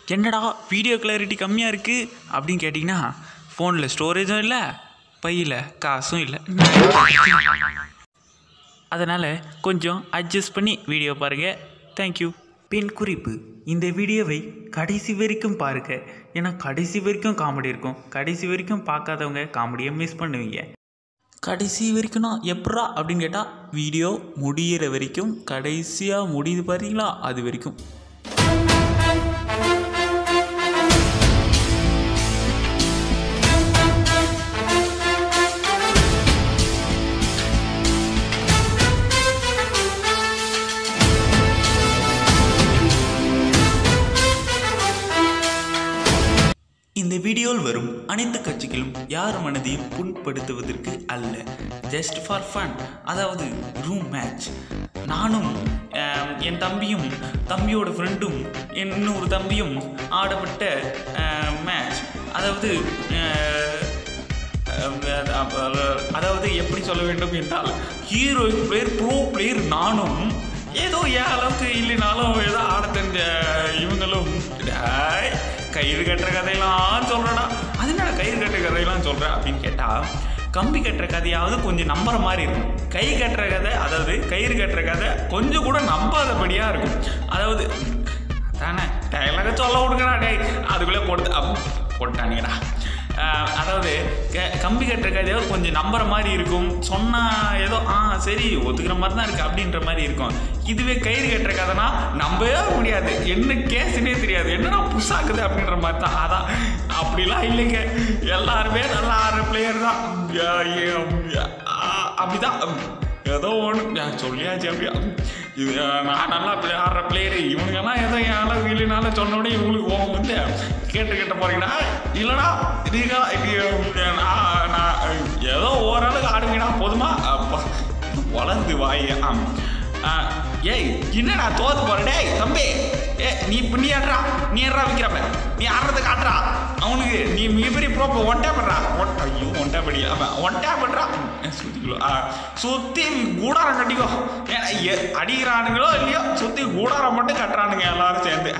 என்னடா video clarity கம்மியாக இருக்குது அப்படின்னு கேட்டிங்கன்னா, ஃபோனில் ஸ்டோரேஜும் இல்லை, பையில் காசும் இல்லை. அதனால் கொஞ்சம் அட்ஜஸ்ட் பண்ணி வீடியோ பாருங்கள். தேங்க்யூ. பின் குறிப்பு: இந்த வீடியோவை கடைசி வரைக்கும் பாருங்கள். ஏன்னா கடைசி வரைக்கும் காமெடி இருக்கும். கடைசி வரைக்கும் பார்க்காதவங்க காமெடியை மிஸ் பண்ணுவீங்க. கடைசி வரைக்கும்னா எப்படா அப்படின்னு கேட்டால், வீடியோ முடிகிற வரைக்கும், கடைசியாக முடியுது பார்த்தீங்களா, அது வரைக்கும். இந்த வீடியோவில் வரும் அனைத்து கட்சிகளும் யார் மனதையும் புண்படுத்துவதற்கு அல்ல, ஜஸ்ட் ஃபார் ஃபன். அதாவது ரூம் மேட்ச். நானும் என் தம்பியும் தம்பியோட ஃப்ரெண்டும் இன்னொரு தம்பியும் ஆடப்பட்ட மேட்ச். அதாவது எப்படி சொல்ல வேண்டும் என்றால், ஹீரோ பிளேயர், ப்ரோ பிளேயர் நானும், ஏதோ ஏன் அளவுக்கு இல்லைனாலும் ஏதோ ஆட தெரிஞ்ச இவங்களும் கயிறு கட்டுற கதையெல்லாம் சொல்கிறடா. அது என்னடா கயிறு கட்டுற கதையெல்லாம் சொல்கிறேன் அப்படின்னு கேட்டால், கம்பி கட்டுற கதையாவது கொஞ்சம் நம்புற மாதிரி இருக்கும். கை கட்டுற கதை, அதாவது கயிறு கட்டுற கதை கொஞ்சம் கூட நம்பாதபடியாக இருக்கும். அதாவது தானே டைலாக சொல்ல விடுங்கடா, டே அதுக்குள்ளே போட்டானுங்கடா. அதாவது கம்பி கட்டுற கதையாவது கொஞ்சம் நம்புற மாதிரி இருக்கும். சொன்னால் ஏதோ சரி ஒத்துக்கிற மாதிரி தான் இருக்குது அப்படின்ற மாதிரி இருக்கும். இதுவே கயிறு கட்டுற கதைனா நம்பவே முடியாது, என்ன கேஸுன்னே தெரியாது, என்னன்னா புதுசாக்குது அப்படின்ற மாதிரி தான். அதான் அப்படிலாம் இல்லைங்க, எல்லாருமே நல்லா ஆடுற பிளேயர் தான். அப்படிதான் ஏதோ ஒன்று சொல்லியாச்சு. அப்படியா இது நான் நல்லா ஆடுற பிளேயரு, இவனுங்கெல்லாம் ஏதோ என் அளவு இல்லைனால சொன்னோடனே இவங்களுக்கு ஓம் வந்து கேட்ட போறீங்கன்னா, இல்லைனா இதுக்கா நான் ஏதோ ஓரளவுக்கு ஆடுவீங்கன்னா போதுமா, வளர்ந்து வாய். ஏய் என்னடா தோத்து போற, டேய் தம்பி, நீ ஆடுறா, நீ ஆடுறா விற்கிறப்ப, நீ ஆடுறதை காட்டுறா அவனுக்கு, நீ மிகப்பெரிய ப்ரோப்ப ஒன்டா பண்றா. ஐயோ ஒன்டா படி, அவன் ஒன்டா பண்றா. சுத்தி கூடாரம் கட்டிக்கோ, அடிக்கிறானுங்களோ இல்லையோ சுத்தி கூடாரம் மட்டும் கட்டுறானுங்க எல்லாரும் சேர்ந்து.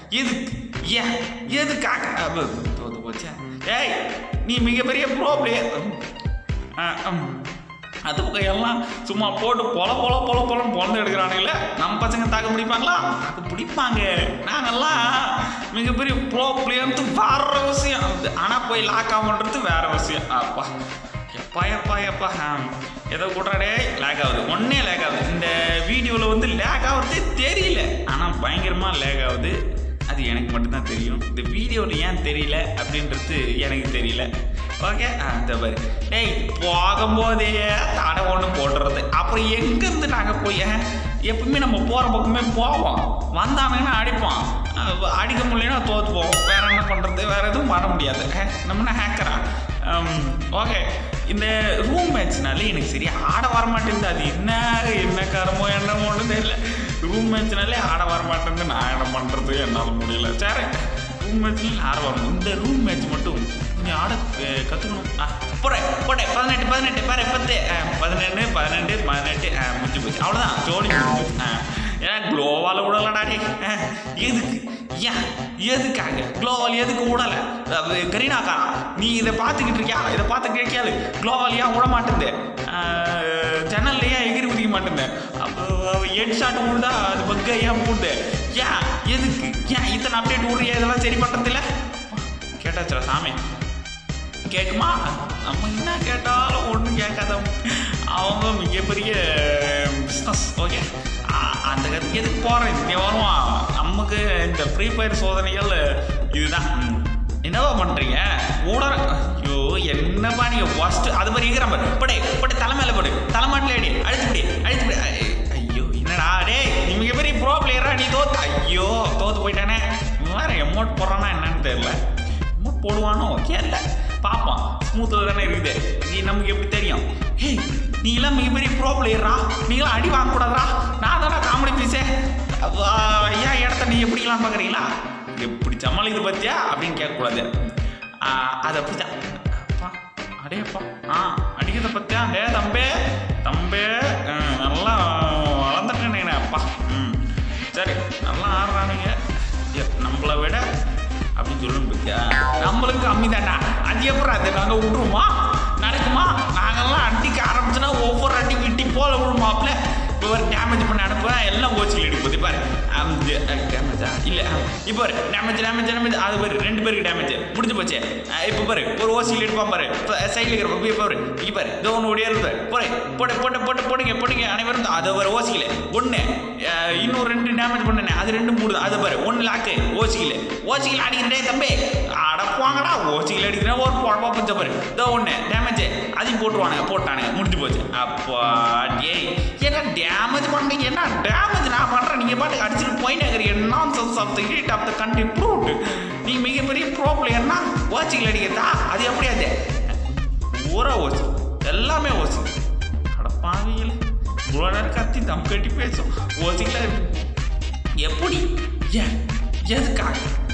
எதுக்காக தோத்து போச்சா? ஏய் நீ மிகப்பெரிய ப்ரோ பிளேயர். அது பக்கம் எல்லாம் சும்மா போட்டு பொலன்னு பொழந்து எடுக்கிறானுங்களே, நம்ம பசங்க தாக்க பிடிப்பாங்களா? தாக்க பிடிப்பாங்க. நாங்கெல்லாம் மிகப்பெரிய ப்ரோ பிளேயர்னு வேற விஷயம், ஆனால் போய் லாக் ஆகுன்றது வேற விஷயம். எப்பா ஏதோ கூட்டாடே லேக் ஆகுது, ஒன்னே லேக் ஆகுது. இந்த வீடியோவில் வந்து லேக் ஆகுறதே தெரியல, ஆனால் பயங்கரமாக லேக் ஆகுது. அது எனக்கு மட்டும்தான் தெரியும். இந்த வீடியோவில் ஏன் தெரியல அப்படின்றது எனக்கு தெரியல. ஓகே அந்த மாதிரி டேய் போகும்போதே தடை ஒன்று போட்டுறது. அப்புறம் எங்கேருந்து நாங்கள் போய் எப்பவுமே நம்ம போகிற பக்கமே போவோம், வந்தானுங்கன்னா அடிப்போம், அடிக்க முடியலன்னா தோற்று போவோம். வேற என்ன பண்ணுறது, வேற எதுவும் பண்ண முடியாது. நம்மனா ஹேக்கரா? ஓகே இந்த ரூம் மேட்ச்னாலே எனக்கு சரியா ஆட வரமாட்டேங்குது. அது என்ன காரமோ என்னமோன்னு தெரியல. ரூம் மேட்ச்னாலே ஆட வரமாட்டேங்குது. நான் என்ன பண்ணுறது, என்னால் முடியல. சரி ரூம் மேட்ச்ல ஆட வரணும். இந்த ரூம் மேட்ச் மட்டும் கொஞ்சம் ஆட கற்றுக்கணும். போட 18 பாரு 10 11 12 முடிஞ்சு போச்சு, அவ்வளோதான் ஜோடி முடிஞ்சு. ஏன்னா க்ளோவால் விடலடாடே, எதுக்காக க்ளோவால் எதுக்கு விடலை? கரீனாக்கா நீ இதை பார்த்துக்கிட்டு இருக்கியா, இதை பார்த்து கேட்கியாலு க்ளோவால் ஏன் விட மாட்டேங்குது, சேனல்லையே எகிரி குதிக்க மாட்டேங்குது, அப்போ ஹெட் ஷாட் விடுதா, அது பக்க ஏன் போடுது, எதுக்கு இத்தனை அப்டேட் விடுறியா, இதெல்லாம் சரி பண்ணுறதில்ல? கேட்டாச்சுரா சாமி, கேட்குமா? நம்ம என்ன கேட்டாலும் ஒன்றும் கேட்காத அவங்க மிகப்பெரிய பிஸ்னஸ். ஓகே அந்த கதைக்கு எதுக்கு போகிறேன், இங்கே வருவான். நமக்கு இந்த ஃப்ரீ ஃபயர் சோதனைகள் இதுதான். என்னவா பண்ணுறீங்க ஊடற? ஐயோ என்னப்பா நீங்கள் ஃபஸ்ட்டு அது மாதிரி இருக்கிற மாதிரி போட்டு தலைமையில போடு, தலைமாட்டில் அடி அழுத்துப்படி. ஐயோ என்னடா டே, நீ மிகப்பெரிய ப்ரோ பிளேயரா, நீ தோத்து போயிட்டானே. வேறு எமௌண்ட் போடுறான்னா என்னன்னு தெரியல. எமௌண்ட் போடுவானோ கேட்கல, பார்ப்பான். ஸ்மூத்தில் தானே இருக்குது, நீ நமக்கு எப்படி தெரியும்? நீ எல்லாம் மிகப்பெரிய ப்ரோ பிளேயரா, நீங்களாம் அடி வாங்கக்கூடாதா? நான் தானே காமெடி பீஸே, ஏன் இடத்த நீ எப்படிலாம் பார்க்குறீங்களா, எப்படி சமாளிக்குது பார்த்தியா அப்படின்னு கேட்கக்கூடாது. அதை அப்படித்தான் அடேப்பா அடிக்கிறத பற்றியா, டே தம்பே நல்லா வளர்ந்துட்டேனே அப்பா. சரி நல்லா ஆடுறானுங்க, நம்மளை விட அப்படின்னு சொல்லணும் பத்தியா. நம்மளுக்கு கம்மி தாண்டா. அது எப்படி அதை நாங்கள் விட்டுருமா நடக்குமா? நாங்கள்லாம் அடிக்க ஆரம்பிச்சோன்னா ஒவ்வொரு அடி விட்டி போல விடுமாப்ல. இப்போ ஒரு டேமேஜ் பண்ண அனுப்புவேன் எல்லாம் ஓச்சில் எடுப்பது பாரு. டேமேஜா இல்லை இப்போ டேமேஜ் அது பாரு 2 பேருக்கு டேமேஜ் முடிஞ்சு போச்சு. இப்போ பாரு ஒரு ஓசியில் எடுப்பான் பாரு சைடில் இருக்கிற பாரு இங்கே பாரு இதோ ஒன்று ஓடியா இருப்பாரு போடுங்க அனைவரும் அதை ஒரு ஓசியில் 1 இன்னும் 2 டேமேஜ் பண்ணனே அது 2 3 அது பாரு 1 லாக்கு ஓசியில் அடிக்கிறே தம்பி அடப்பாங்கடா ஓசியில் அடிக்கிறேன் ஒரு குழப்பா பச்சை பாரு இதோ 1 டேமேஜ் அதையும் போட்டானுங்க முடிஞ்சு போச்சு. அப்பா ஏய் என்ன டேமேஜ் பண்ணுறீங்க என்ன டேமேஜ் நான் பண்ணுறேன் நீங்கள் பாட்டுக்கு அடிச்சுட்டு போயிட்டே இருக்கிறீங்க. Nonsense of the heat of the country proved. நீ மிகப்பெரிய ப்ரோ பிளேயர்னா ஓச்சிகள் அடிக்கிறதா அது எப்படி அது ஊரா ஓச்சு எல்லாமே ஓச்சு அடப்பாவியில் இவ்வளோ நேரம் கத்தி தம் கட்டி பேசும் ஓச்சிக்கல எப்படி ஏன் எதுக்காக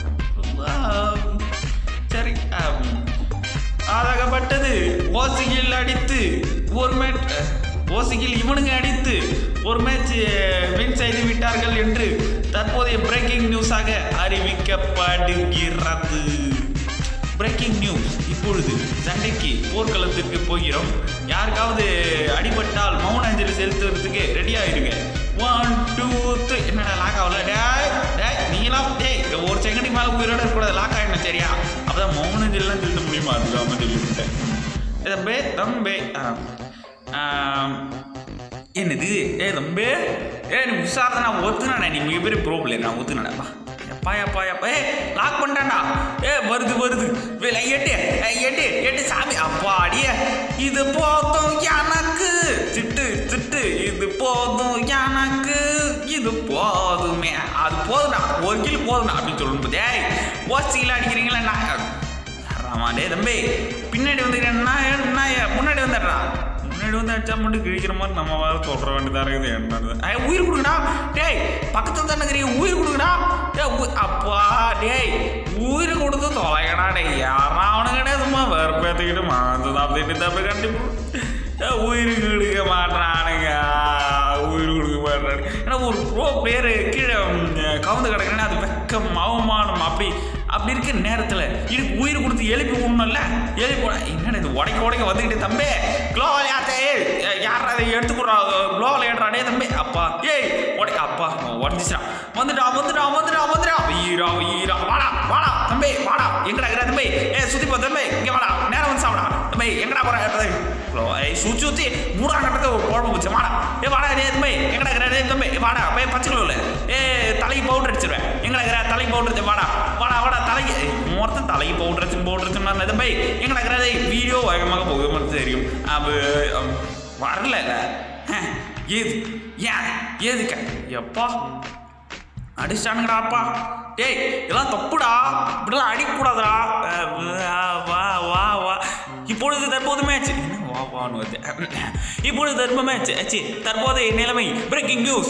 சரி ஆதாகப்பட்டது ஓசிகள் அடித்து ஒரு மேட்ச் ஓசிகள் இவனுங்க அடித்து ஒரு மேட்ச் வின் செய்து விட்டார்கள் என்று தற்போதைய பிரேக்கிங் நியூஸாக அறிவிக்கப்படுகிறது. பிரேக்கிங் நியூஸ் இப்பொழுது சண்டைக்கு போர்க்களத்திற்கு போகிறோம். யாருக்காவது அடிபட்டால் மௌன அஞ்சலி செலுத்துறதுக்கு ரெடியாகிடுங்க. 1 2 3 என்னடா லாக் ஆகல டேய் நீங்களாம் ஒரு செகண்டுக்கு மேலே உயிரோட இருக்கக்கூடாது லாக் ஆகிடணும் சரியா? அப்போதான் மௌன அஞ்சலிலாம் செலுத்த முடியுமா? அதுக்காம சொல்லிவிட்டேன் தம்பே என்னது தம்பே நீ உஷாரத நான் ஒத்துனாடா நீ மிகப்பெரிய ப்ரோப்ளம் நான் ஒத்துனாடாப்பா எப்பா லாக் பண்ணிட்டான்டா வருது எட்டு சாமி அப்பா அடியே இது போதும் எனக்கு திட்டு இது போதும் எனக்கு இது போதுமே அது போதுடா 1 கிலோ போதுடா அப்படின்னு சொல்லணும் போதே ஓசியில் அடிக்கிறீங்களா நான் ஆமாண்டே தம்பி பின்னாடி வந்துக்கிறேன்னா முன்னாடி வந்துடுறா முன்னாடி வந்து அடிச்சா மட்டும் கிழிக்கிற மாதிரி நம்ம வேறு சொல்கிற வேண்டியதாக இருக்குது என்னது உயிர் கொடுங்கடா டேய் பக்கத்தில் தானே இருக்கிறீங்க உயிர் கொடுங்கடா அப்பா டேய் உயிர் கொடுத்து தொலைங்கடா டே யாரா அவனு கிடையாது சும்மா வேறு பேத்துக்கிட்டு மாந்து தான் தப்பு கண்டிப்பாக உயிர் கொடுக்க மாட்டானுங்க ஏன்னா ஒரு ப்ரோ பிளேயரு கீழே கவுந்து கிடக்குறேன்னா அது வெக்கம் அவமானம் அப்படி இருக்கிற நேரத்தில் இதுக்கு உயிர் கொடுத்து எழுப்பி விடணும்ல எழுப்பி என்னடா இது உடைக்க வந்துக்கிட்டே தம்பி க்ளோவில் யார் அதை எடுத்துக்கிறா க்ளோவில் ஏடுறாடே தம்பி அப்பா அப்பா உடஞ்சிச்சான் வந்துடா வீரா வாடா தம்பி வாடா எங்கடா இருக்கிற தம்பி சுற்றி போ தம்பி இங்கே வாடா நேரம் வந்து சாப்பிடா தம்பி எங்கடா போகிற சுற்றி மூடா கட்டத்தை ஒரு குழம்பு போச்சு வாடா வாடா தம்பி எங்கடா இருக்கிற தம்பி வாடா போய் பச்சைக்கிழவில் தலைக்கு பவுடர் அடிச்சிருவேன் எங்கடா இருக்கிற தலைக்கு பவுடர் வாடா தலைக்கு மொத்தம் தலைக்கு பவுடர் தம்பி எங்கடா இருக்கிற வீடியோ வேகமாக போக மட்டும் தெரியும் வரல ஏதுக்க எப்பா அடிச்சானுங்கடாப்பா டேய் இதெல்லாம் தப்புடா இப்படிலாம் அடிக்கூடாதா வா இப்பொழுது தற்போது மேட்ச் தற்போதைய நிலைமை பிரேக்கிங் நியூஸ்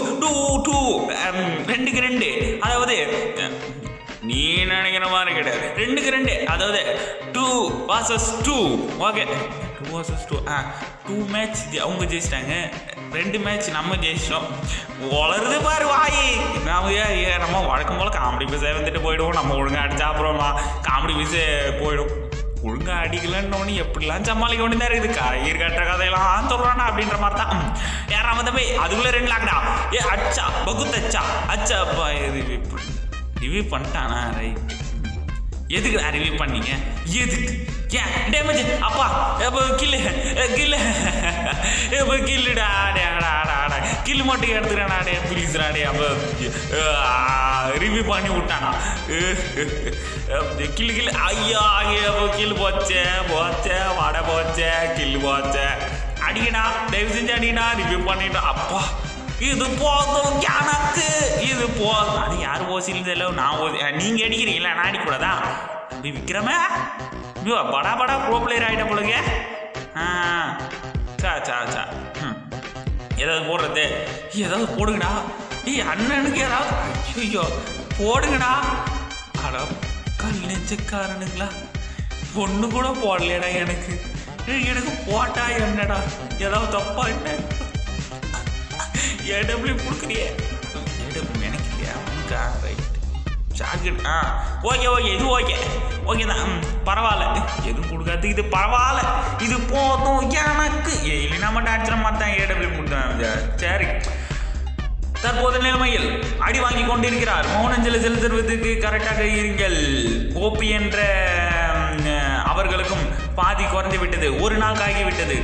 2-2 அதாவது நீ நினைக்கிற மாதிரி கிடையாது 2-2 அதாவது 2 vs 2 ஓகே 2 vs 2 மேட்ச் அவங்க ஜெயிச்சிட்டாங்க 2 மேட்ச் நம்ம ஜெயிச்சிட்டோம் வளருது பாரு வாய் நம்ம வழக்கம் போல் காமெடி பீஸே வந்துட்டு போயிடுவோம் நம்ம ஒழுங்காக அடிச்சா அப்புறம் காமெடி பீஸே போயிடும் ஒழுங்காக அடிக்கலன்னு எப்படிலாம் சமாளிக்க வேண்டியதாக இருக்குது கயிறு கட்டுற கதையெல்லாம் சொல்கிறானா அப்படின்ற மாதிரி தான் யாராவது போய் அதுக்குள்ளே 2 லாக்டா அச்சா பகுத்தச்சா அச்சாப்பா இது ரிவ்யூ பண்ணிட்டானா ரைட் எதுக்கு ரிவ்யூ பண்ணீங்க எதுக்கு ஏன் டேமேஜ் அப்பா கில்லுடா கில்லு மட்டும் எடுத்துக்கிறாடே ப்ளீஸ்ராடே அப்போ ரிவ்யூ பண்ணி விட்டானா கில்லு ஐயா அப்போ கில்லு போச்சே வடை போச்சே கில்லு போச்சே அடிக்கடா தயவு செஞ்சு அடிக்கடா ரிவ்யூ பண்ணிட்டா அப்பா இது போதும் எனக்கு இது போதும் அது யார் ஓசியில் தெரியல நான் நீங்கள் அடிக்கிறீங்களா நான் அடிக்கூடாதா அப்படி விற்கிறமே படா ப்ரோ பிளேயர் ஆகிட்ட போலுங்க சா ஏதாவது போடுறது ஏதாவது போடுங்கடா அண்ணனுக்கு ஏதாவது ஐயோ போடுங்கடா அடா கல் நெஞ்சக்காரனுங்களா ஒன்று கூட போடலடா எனக்கு போட்டா என்னடா ஏதாவது தப்பா என்ன ஏடபிள்யூ கொடுக்குறியே ஏடபிள்யூ எனக்கு இல்லையா ரைட் ஜாக்கெட் ஓகே இது ஓகே தான் பரவாயில்ல எதுவும் கொடுக்காது இது பரவாயில்ல இது போதும் எனக்கு இல்லைன்னா மட்டும் அடிச்சிட மாட்டேன் ஏடபிள்யூ கொடுத்தேன் சரி தற்போது நிலைமையில் அடி வாங்கி கொண்டிருக்கிறார் மௌனஞ்சலி செலுத்துவதற்கு கரெக்டாக இருங்கள் ஓபி என்ற அவர்களுக்கும் பாதி குறைந்து விட்டது ஒரு நாள் ஆகிவிட்டது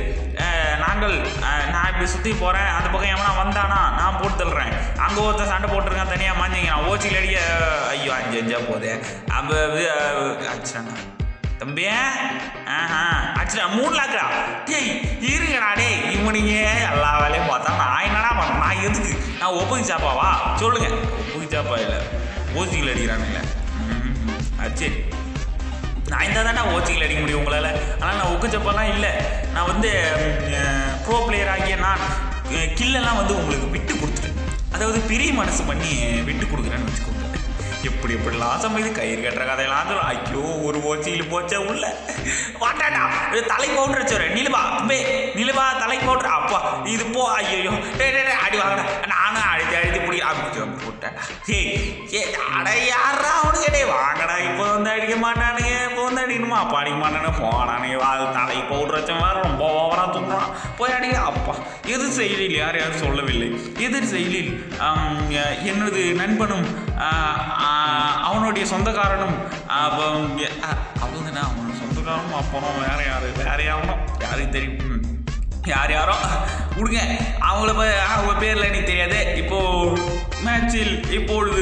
நான் இப்படி சுற்றி போகிறேன் அந்த பக்கம் எவனா வந்தானா நான் போட்டு தள்ளுறேன் அங்கே ஒருத்தர் சண்டை போட்டிருக்கேன் தனியாக மாஞ்சிங்க ஓச்சியில் அடிக்க ஐயோ 5 போதே அப்போ அடிச்சாங்க தம்பி அடிச்சா 3 லாக்குடா டேய் இருங்கடா டேய் இவனுங்க எல்லா வேலையும் பார்த்தா நான் என்னடா பண்ணேன் நான் எதுக்கு நான் ஒப்புக்கு சாப்பாவா சொல்லுங்க ஒப்புக்கு சாப்பா இல்லை ஓச்சியில் அடிக்கிறானுங்களே சரி நான் இந்த தானே ஓச்சியில் அடிக்க முடியும் உங்களால் ஆனால் நான் ஒக்குச்சப்பெல்லாம் இல்லை நான் வந்து ப்ரோ பிளேயர் ஆகிய நான் கில்லெல்லாம் வந்து உங்களுக்கு விட்டு கொடுத்துட்டேன் அதாவது பெரிய மனசு பண்ணி விட்டு கொடுக்குறேன்னு வச்சுக்கோங்க எப்படிலாம் சமைது கயிறு கட்டுற கதையெல்லாம் சொல்லும் ஐயோ ஒரு ஓச்சியில் போச்சா உள்ள வாட்டாடா தலை பவுடர் வச்சுறேன் நிலுவா தலை பவுடர் அப்பா இது போ ஐயோ அடி வாங்கடா நானும் அழுத்தி பிடிக்கலாம் போட்டேன்டா அட யாரா அவனுக்கு டே வாங்கடா இப்போ வந்து அடிக்க மாட்டானுங்க இப்போ வந்து அடிக்கணுமா அப்போ அடிக்க மாட்டானு போனானுங்க அது தலை பவுடர் வச்ச மாதிரி ரொம்ப ஓவராக தூங்குறான் போய் அடிக்க அப்பா எதிர் செயலில் யாரும் சொல்லவில்லை எதிர் செயலில் என்னது நண்பனும் அவனுடைய சொந்தக்காரனும் அவனுங்கண்ணா அவனோட சொந்தக்காரனும் அப்புறம் வேற யாருக்கு தெரியும் யாரோ விடுங்க அவங்க பேரில் எனக்கு தெரியாது இப்போது மேட்சில் இப்பொழுது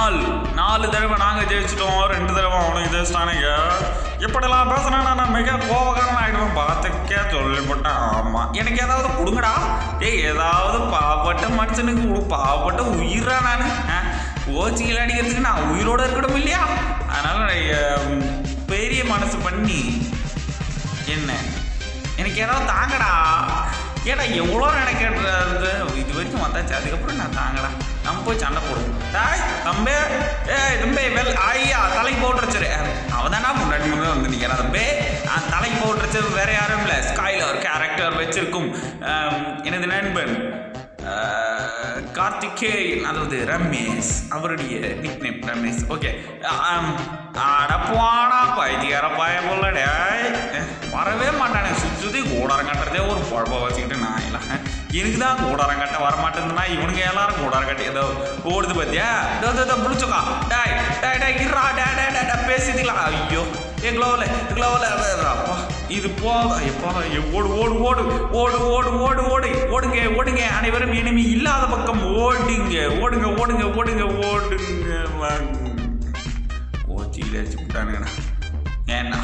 4 தடவை நாங்கள் ஜெயிச்சிட்டோம் 2 தடவை அவனுக்கு ஜெயிச்சிட்டானுங்க எப்படிலாம் பேசுனா நான் மிக கோபக்காரன் ஆகிடுவேன் பார்த்துக்கே சொல்லிப்பட்டேன் ஆமாம் எனக்கு ஏதாவது கொடுங்கடா ஏதாவது பாவப்பட்ட மனுஷனுக்கு பாவப்பட்ட உயிரா நான் ஓச்சிகள் அடிக்கிறதுக்கு நான் உயிரோடு இருக்கணும் இல்லையா அதனால் பெரிய மனசு பண்ணி என்ன எனக்கு ஏதாவது தாங்கடா ஏடா எவ்வளோ நினைக்கிறது இது வரைக்கும் வந்தாச்சு அதுக்கப்புறம் நான் தாங்கடா நம்ம போய் சண்டை போடுவோம் தம்பி தம்பி ஐயா தலைக்கு போட்டுருச்சு அவன் தானா முன்னாடி வந்து நிற்கிறான் தம்பி தலைக்கு போட்டுருச்சு வேற யாரும் இல்லை ஸ்கைல ஒரு கேரக்டர் வச்சிருக்கும் எனது நண்பன் கார்த்திகேயன் அதாவது ரமேஷ் அவருடைய நிக் நேம் ரமேஷ் ஓகே அடப்பானா பைத்தியார பாய போலடே வரவே மாட்டானே சுற்றி கூடாரம் கட்டுறதே ஒரு குழப்ப வச்சுக்கிட்டு நான் இல்லை எனக்கு தான் கூடாரம் கட்ட வரமாட்டேங்குதுன்னா இவனுங்க எல்லாரும் கூடாரம் கட்டி ஏதோ ஓடுது பார்த்தியா புளிச்சோக்கா டேய் இருறா டே பேசிக்கலாம் ஐயோ க்ளோவில் அப்பா இது எப்பா ஓடுங்க அனைவரும் இனிமே இல்லாத பக்கம் ஓடுங்க ஓச்சியில் அடிச்சு விட்டானுங்கண்ணா ஏண்ணா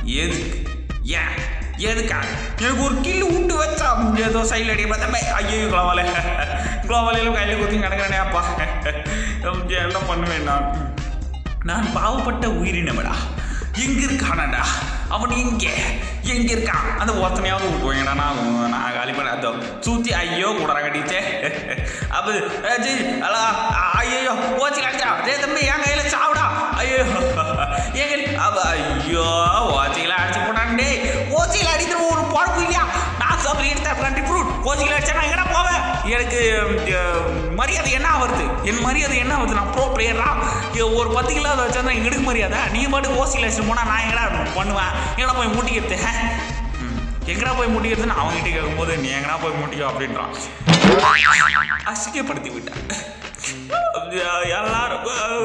எதுக்கா எனக்கு ஒரு கில்லு உண்டு வச்சா ஏதோ சைடில் அடிக்க பார்த்தா ஐயோ குளோவாலையில் கையில் குத்தி கிடக்கிறேனே அப்பா எல்லாம் பண்ணுவேன் நான் பாவப்பட்ட உயிரினமடா எங்கே இருக்கானடா அவன் எங்கே இருக்கான் அந்த ஒருத்தனையாவது விட்டுவேங்கடா நான் காலி பண்ண அதோ சுற்றி ஐயோ கூட கட்டிச்சே அப்போ ஐயோ ஓச்சி கடிச்சா தம்பி என் கையில் சாப்பிடா ஐயோ என் கையில் ஐயோ ஓச்சியில் அடிச்சு போட்டான்டே ஓச்சியில் அடிக்கிற ஒரு பொழப்பு இல்லையா நான் சாப்பிட்டு ஃப்ரூட் ஓச்சியில் அடிச்சா நான் எங்கடா போவேன் எனக்கு மரியாதை என்ன ஆகுது என் மரியாதை என்ன ஆகுது நான் ப்ரோ பிளேயரா ஒரு 10 கிலோ அதை வச்சா எங்களுக்கு மரியாதை நீ பாட்டு ஓசியில் அடிச்சு போனால் நான் எங்கடா பண்ணுவேன் எங்கடா போய் முட்டிக்கிறது எங்கடா போய் முட்டிக்கிறதுன்னு அவங்ககிட்ட கேட்கும்போது நீ எங்கடா போய் முட்டிக்கோ அப்படின்றான் அசிங்கப்படுத்தி விட்டான் எல்லாரும்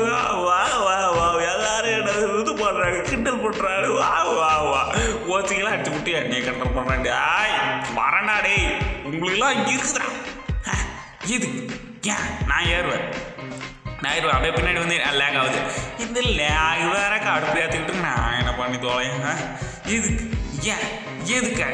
இது பண்ணுறாங்க கிண்டல் பண்ணுறாரு ஓசிக்கெல்லாம் அடிச்சு முட்டியா நீ கிண்டல் பண்ணுறாண்டி வரண்டா டே உங்களுக்குலாம் இங்கே இருக்குதா இது ஏன் நான் ஏறுவேன் அப்படியே பின்னாடி வந்து லேக் ஆகுது இந்த லேக் வேற கடுப்பு ஏற்றுக்கிட்டு நான் என்ன பண்ணி தோலையேன் எதுக்கு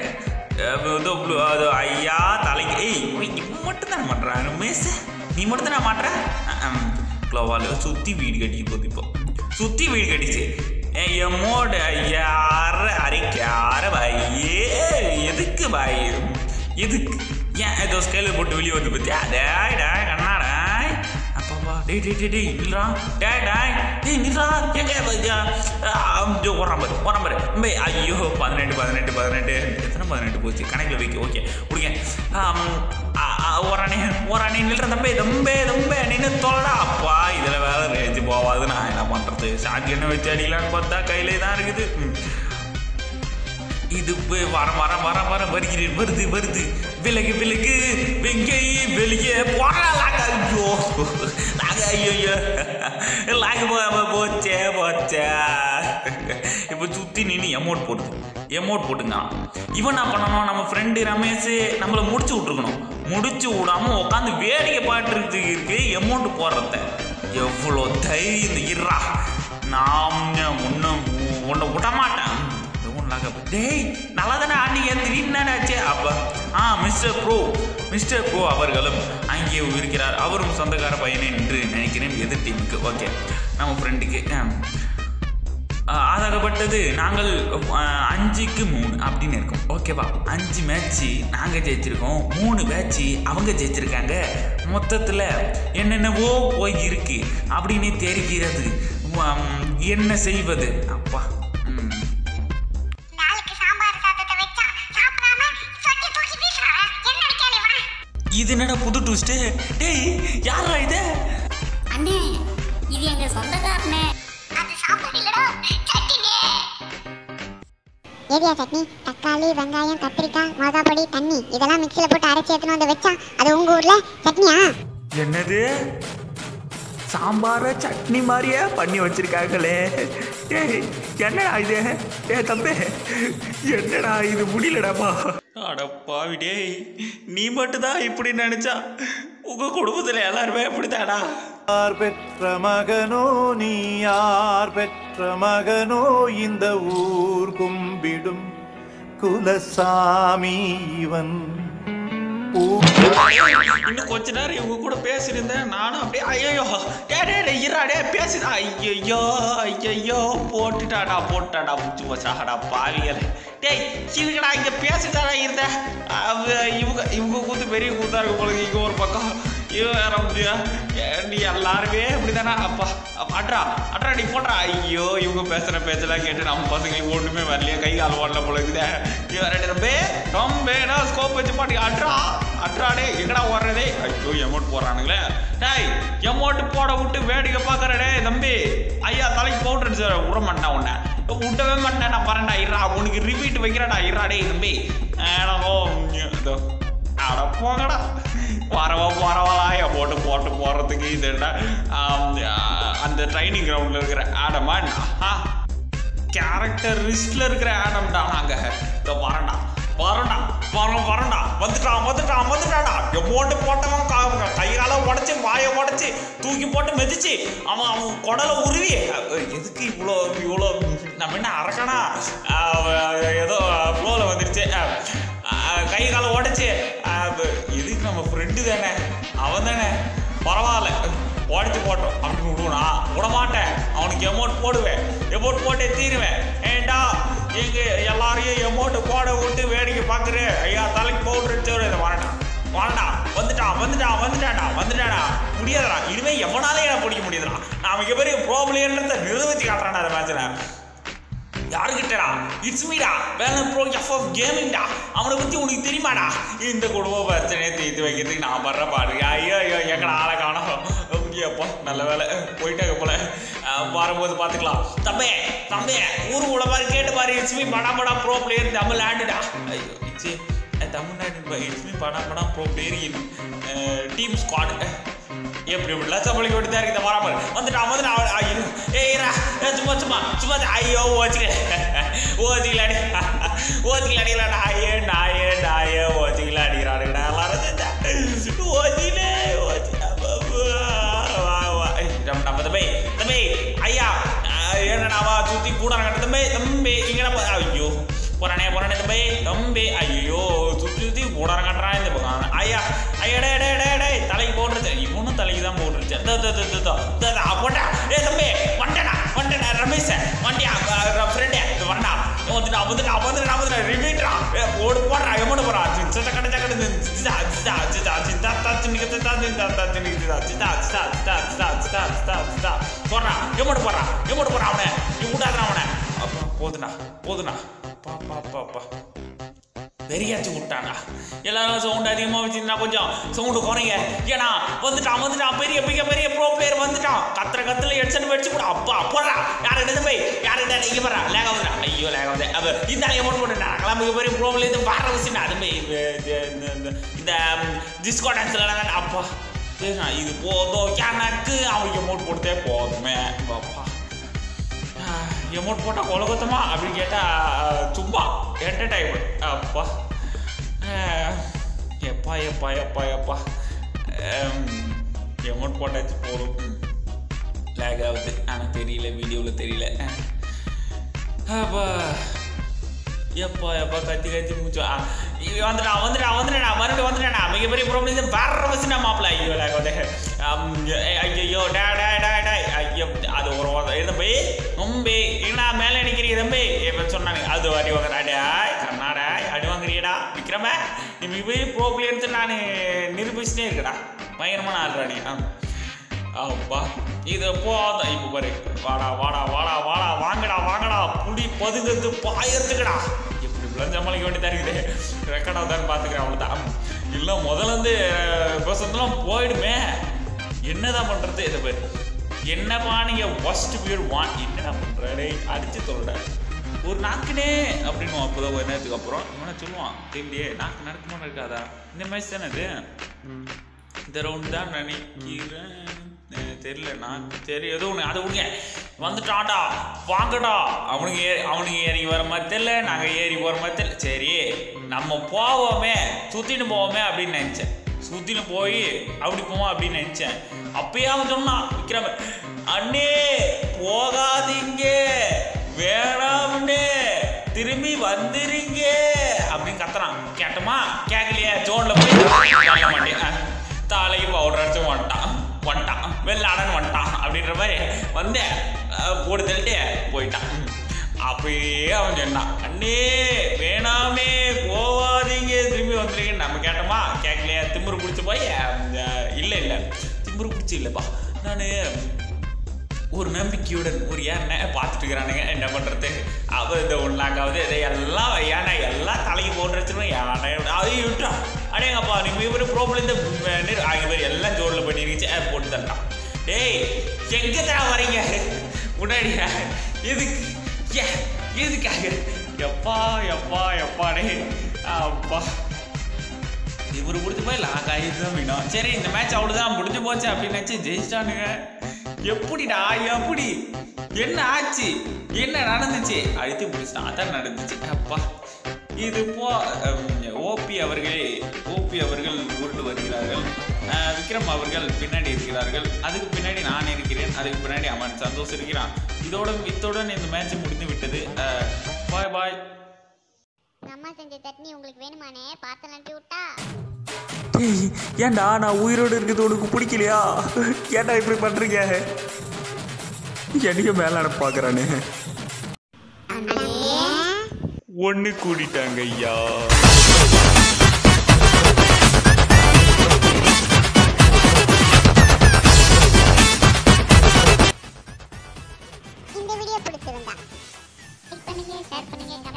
ஐயா தலைக்கு மட்டும் தானே பண்ணுறேன் மேச நீ மட்டும் தானே மாட்டுறேன் க்ளோவால் சுற்றி வீடு கட்டி போகுது இப்போ சுற்றி வீடு கட்டிச்சு எம்மோட யார அரைக்கார பாயே எதுக்கு பாய் எதுக்கு ஏன் ஏதோ ஸ்கேலர் போட்டு வெளியே வந்து பற்றியா கண்ணாடா அப்பா டேய் இல்லைடா டேய் நில்றா எங்கே ஓடுறான் பாரு ஐயோ 18 எத்தனை 18 போச்சு கணக்கில் வைக்க ஓகே கொடுங்க ஒரு நில்ற தம்பே நின்று தொலைடா. அப்பா இதில் வேலை ரேஞ்சு போவாது. நான் என்ன பண்ணுறது? ஷார்ட் என்ன வச்சு அடிக்கலான்னு பார்த்தா கையிலே தான் இருக்குது. இது வர வருது விலகு வெங்கை வெளியே போறாங்க. ஐயோ லாக போச்சே. இப்போ சுற்றி நின்று எமௌண்ட் போட்டுங்க. இவன் என்ன பண்ணணும்? நம்ம ஃப்ரெண்டு ரமேஷ் நம்மளை முடிச்சு விட்ருக்கணும். முடிச்சு விடாமல் உட்காந்து வேடிக்கை பாட்டுறதுக்கு இருக்கு எமௌண்ட் போடுறத. எவ்வளோ தைரியம் இருறா. நான் ஒன்றை விட மாட்டேன். டேய் நல்லா தானே ஆண்டிங்க திடீர்னு ஆச்சு. அப்போ மிஸ்டர் ப்ரோ அவர்களும் அங்கே இருக்கிறார். அவரும் சொந்தக்கார பையனே என்று நினைக்கிறேன் எதிர் டீமுக்கு. ஓகே நம்ம ஃப்ரெண்டுக்கு ஆதாரப்பட்டது நாங்கள் 5-3 அப்படின்னு இருக்கோம். ஓகேவா? 5 மேட்ச்சு நாங்கள் ஜெயிச்சிருக்கோம், 3 மேட்ச்சு அவங்க ஜெயிச்சிருக்காங்க. மொத்தத்தில் என்னென்னவோ போய் இருக்கு அப்படின்னு தெரிகிறது. என்ன செய்வது? அப்பா இது என்னடா புது ட்விஸ்ட்? டேய் யாரா இது? அண்ணே இது எங்க சொந்தக்காரனே. அது சாம்பார் இல்லடா, சட்னி. ஏரியா சட்னி, தக்காளி, வெங்காயம், கத்திரிக்காய், மிளகாய், தண்ணி இதெல்லாம் மிக்ஸில போட்டு அரைச்சி எடுத்துன்னு வந்து வச்சா அது உங்க ஊர்ல சட்னியா? என்னது சாம்பார சட்னி மாதிரியே பண்ணி வச்சிருக்காங்களே. டேய் என்னடா இது? டேய் தம்பி என்னடா இது? முடியலடாப்பா. அடப்பாவி டேய், நீ மட்டும்தான் இப்படி நினைச்சா? உங்க குடும்பத்துல எல்லாருமே இப்படித்தாடா? யார் பெற்ற மகனோ நீ, யார் பெற்ற மகனோ இந்த ஊர் கும்பிடும் குலசாமி இவன். இன்னும் கொஞ்ச நேரம் இவங்க கூட பேசியிருந்தேன். நானும் அப்படியே ஐயோ இராடே பேசுடா. ஐயோ போட்டுட்டாடா முடிச்சு போச்சாடா பாவியலை. டேய் இதுக்கடா இங்கே பேசிட்டாடா இருந்தேன். இவங்க கூத்து பெரிய கூத்தா இருக்கு போல. இங்கே ஒரு பக்கம் இவன் வேற முடியா. நீ எல்லாருமே இப்படிதானா? அப்பா அட்ரா நீ போடுறா. ஐயோ இவங்க பேசுகிற பேச்செல்லாம் கேட்டு நம்ம பசங்களுக்கு ஒன்றுமே வரலையே. கை கால் ஓடல போல இருக்குதே. இவன் ரொம்பேடா ஸ்கோப் வச்சு பாட்டி அட்ராடே எங்கடா ஓடுறதே. ஐயோ எமௌண்ட் போடுறானுங்களே. டேய் எமௌண்ட் போட விட்டு வேடிக்கை பார்க்குறடே தம்பி. ஐயா தலைக்கு பவுட்ரு சார் விட மாட்டேன். உன்னை விட்டவே மாட்டேன். நான் வரேன்டா இருறா, உனக்கு ரிப்பீட் வைக்கிறேன்டா இருறாடே தம்பி. அட போங்கடா. பரவாயில்ல எமௌண்ட் போடுறதுக்கு இதுடா அந்த ட்ரைனிங் கிரவுண்டில் இருக்கிற ஆடமா கேரக்டர் லிஸ்ட்டில் இருக்கிற ஆடம்டா. நாங்கள் இதை வரேன்டா வந்துட்டாடா. எமௌண்ட் போட்டவன் கையால உடச்சி வாயை உடச்சி தூக்கி போட்டு மெதிச்சு அவன் குடலை உருவி. எதுக்கு இவ்வளோ நம்ம என்ன அரக்கனா? ஏதோ ஃப்ளோவில் வந்துடுச்சு. கை காலை உடச்சி எதுக்கு? நம்ம ஃப்ரெண்டு தானே, அவன் தானே, பரவாயில்ல உடச்சி போட்டோம் அப்படின்னு விடுவா. விட மாட்டேன். அவனுக்கு எமௌண்ட் போடுவேன், எமௌண்ட் போட்டே தீருவேன். ஏண்டா எங்க எல்லாரையும் எமௌண்ட் போட விட்டு வேடிக்கை பார்க்குறேன். ஐயா தலைக்கு பவுட்ரு இதை வரண்டா வந்துட்டாடா. முடியாதுடா இனிமே எவனாலே என்ன பிடிக்க முடியாதுடா. நான் மிக பெரிய ப்ரோப்ளேன்றதை நிறுவத்தி காட்டுறான் அந்த மேட்சில். யாருக்கிட்டடா? இட்ஸ் மீடா ப்ரோ எஃப்எஃப் கேமிங்டா. அவனை பற்றி உனக்கு தெரியுமாடா? இந்த குடும்ப பிரச்சனையை தீர்த்து வைக்கிறதுக்கு நான் வர்ற பாரு. ஐயோ எங்கடா ஆளை காணோம். அப்பா நல்ல வேலை போயிட்டாங்க போல. வரும்போது பார்த்துக்கலாம். தம்பி ஊர் உள்ள மாதிரி கேட்டு பாரு. இட்ஸ் மீ படா ப்ரோ பிளேயர் தமிழ் ஆண்டுடா. ஐயோ இட்ஸ் தமிழ்நாடு இட்ஸ் மீ படா bro player in team squad. எப்படி லட்சப்பள்ளிக்கு விட்டு தான் இருக்குது. வராமல் வந்துட்டான். ஐயோ ஏரா சும்மா ஐயோ ஓச்சிக்கலாடி நாயே ஓச்சிக்கல அடிக்கிறானுங்கடா எல்லாரும். நம்ம தம்பி ஐயா என்னடாவா சுற்றி கூட தம்பி இங்கே ஐயோ போறானே தம்பி ஐயோ சுற்றி கூட கட்டுறான். இந்த பக்கம் ஐயா டே தலைக்கு போட்டுருச்சு. இவனும் தலைக்கு தான் போட்டுருச்சு. போட்டா தம்பி வந்துட்டா ரமேஷ் வண்டியா ஃப்ரெண்டே வந்துட்டா ரிவீட்ரா போடுறா எமௌண்ட் போடுறா. போடுறா எமௌண்ட் போடுறா அவனை. நீ விட்டாதுடா அவனை. போதுண்ணா பாப்பா வெறியாச்சு விட்டானா. எல்லாரும் சவுண்ட் அதிகமாக வச்சுருந்தா கொஞ்சம் சவுண்டு குறைங்க. ஏன்னா வந்துட்டான் பெரிய பெரிய பெரிய ப்ரோ பிளேயர் வந்துட்டான். கத்துல ஹெட்செட் வச்சு கூட அப்பா போடுறா யார்கிட்ட போய் யார்கிட்ட இங்கே போடுறா லேக் ஆகுதுடா. ஐயோ லேக் ஆகுது. அப்போ இந்த அமௌண்ட் போட்டுட்டா கிளம்புக்கு பெரிய ப்ரோ பிளேயர் வேற வச்சுனா அது போய் இந்த டிஸ்கோ டான்ஸ்லாம் அப்பா இது போதும் எனக்கு அவங்க அமௌண்ட் போட்டே போதுமே. அப்பா அமௌண்ட் போட்டால் கொலகொத்தமா அப்படின்னு கேட்டால் சும்மா என்டர்டைன்மெண்ட். அப்பா எப்பா எப்பா எப்பா எப்பா அமௌண்ட் போட்டாச்சு போதும். லேக் ஆகுது ஆனால் தெரியல, வீடியோவில் தெரியல. அப்பா எப்பா எப்பா கத்தி முடிச்சா வந்துட்டா மறுபடியும் வந்துட்டா மிகப்பெரிய ப்ராப்ளம் வேற வச்சுனா மாப்பிள்ள. ஐயோ லேக் ஆகுது. ஐயோ ஐயோ அது ஒரு தம்பி நம்பி என்ன மேலே நிற்கிறீங்க தம்பி எப்போ சொன்னாங்க அது அடி வாங்குறாடா கண்ணாடா அடி வாங்குறியடா விக்ரம நீ மிகப்பெரிய ப்ராப்ளம் நான் நிரூபிச்சுட்டே இருக்கடா பயங்கரமான ஆள்றாடி. அப்பா இது போதும். இப்போ பாரு வாடா வாடா வாடா வாடா வாங்கடா புடி பதுங்கிறது பாயறதுக்குடா. எப்படி இப்படிலாம் சமாளிக்க வேண்டியதாக இருக்குது. ரெக்கார்டாக தான் பார்த்துக்கிறேன் அவ்வளோதான். இல்லை முதல்ல வந்து பசங்களாம் போயிடுமே என்னதான் பண்ணுறது. இதை பேர் என்னப்பா நீங்கள் ஃபஸ்ட்டு பீரியட் என்னடா பண்ணுறாடே அடித்து சொல்கிறேன் ஒரு நாக்குனே அப்படின்னு அப்போதான் ஒரு நேரத்துக்கு அப்புறம் இவனை சொல்லுவான் தெரியலையே நாக்கு நடக்குமா இருக்காதா இந்த மேட்ச் தானே அது இந்த ரவுண்டு தான் நினைக்கிறேன் தெரியலண்ணா. சரி ஏதோ ஒன்று அதை விடுங்க. வந்துட்டான்டா வாங்கடா. அவனுக்கு ஏறி வர மாதிரி தெரியல, நாங்கள் ஏறி போகிற மாதிரி தெரியல. சரி நம்ம போவோமே சுற்றின்னு போவோமே அப்படின்னு நினச்சேன். சுற்றின்னு போய் அப்படி போவோம் அப்படின்னு நினச்சேன். அப்பயே அவன் சொன்னான் விக்ரம அண்ணே போகாதீங்க வேணாம்னே திரும்பி வந்துருங்க அப்படின்னு கத்துறான். கேட்டோமா கேட்கலையே ஜோனில் போய் மாட்டேன் தலைக்கு பவுடர் அடிச்சு வந்துட்டான் வெள்ளாடன்னு வந்துட்டான் அப்படின்ற மாதிரி வந்து போட்டு தள்ளிட்டு போயிட்டான். அப்பயே அவன் சொன்னான் அண்ணே வேணாமே போவாதீங்க திரும்பி வந்துருங்க. நம்ம கேட்டோமா கேட்கலையா திமுரு பிடிச்சி போய் இல்லை திமுரு பிடிச்சி இல்லைப்பா நான் ஒரு நம்பிக்கையுடன் ஒரு யானை பார்த்துட்டு இருக்கிறானுங்க என்ன பண்ணுறது. அவள் இந்த ஒன்றாக்காவது இதையெல்லாம் யானை எல்லாம் தலைக்கு போட்டு வச்சுருவோம் யானை அதையும் விட்டான். அடேங்கப்பா நீ மிகப்பெரிய ப்ராப்ளம் இந்த ஆகிய பேர் எல்லாம் ஜோரில் பண்ணிருச்சு போட்டு தட்டான். டேய் எங்கே தான் வரீங்க முன்னாடியா எதுக்காக எப்பா எப்பா எப்பாடே அப்பா இவரு பிடிச்சி போய் லாக் ஆகிட்டு தான் வேணும். சரி இந்த மேட்ச் அவ்வளோதான் முடிஞ்சு போச்சு அப்படின்னு நினச்சி ஜெயிச்சிட்டானுங்க. எப்படிடா எப்படி என்ன ஆச்சு என்ன நடந்துச்சு அழுத்தி பிடிச்சிட்டான் அதான் நடந்துச்சு. அப்பா இது ஓபி அவர்கள் உருண்டு வருகிறார்கள். விக்ரம் அவர்கள் பின்னாடி இருக்கிறார்கள். அதுக்கு பின்னாடி நான் இருக்கிறேன். அதுக்கு பின்னாடி அவன் சந்தோஷ் இருக்கிறான். இத்துடன் இந்த மேட்ச் முடிந்து விட்டது. பாய் பாய். அம்மா செஞ்ச சட்னி உங்களுக்கு வேணுமானே பார்சல் அனுப்பி விட்டா. ஏன்டா நான் உயிரோடு இருக்கிறது உனக்கு பிடிக்கலையா? ஏன்டா இப்படி பண்றீங்க? என்னைய மேல பாக்குறானே ஒண்ணு கூடிட்டாங்க ஐயா. இந்த வீடியோ பிடிச்சிருந்தா லைக் பண்ணுங்க, ஷேர் பண்ணுங்க.